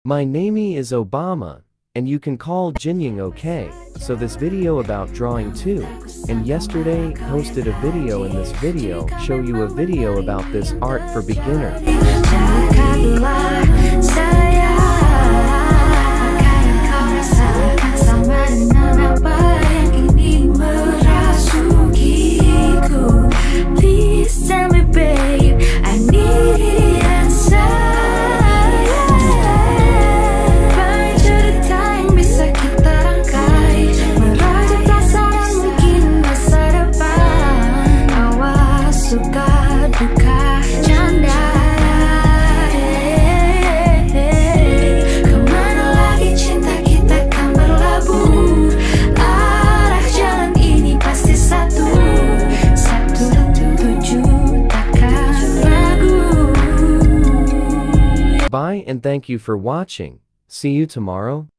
My name is Obama, and you can call Jinying okay. So this video about drawing too, and yesterday posted a video. In this video show you a video about this art for beginner. Please tell me babe, I need the answer. Bye and thank you for watching. See you tomorrow.